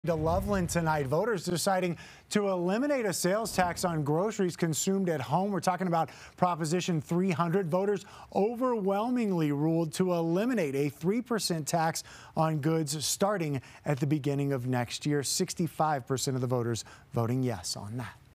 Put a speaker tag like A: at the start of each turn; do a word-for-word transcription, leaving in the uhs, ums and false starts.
A: To Loveland tonight, voters deciding to eliminate a sales tax on groceries consumed at home. We're talking about Proposition three hundred. Voters overwhelmingly ruled to eliminate a three percent tax on goods starting at the beginning of next year. sixty-five percent of the voters voting yes on that.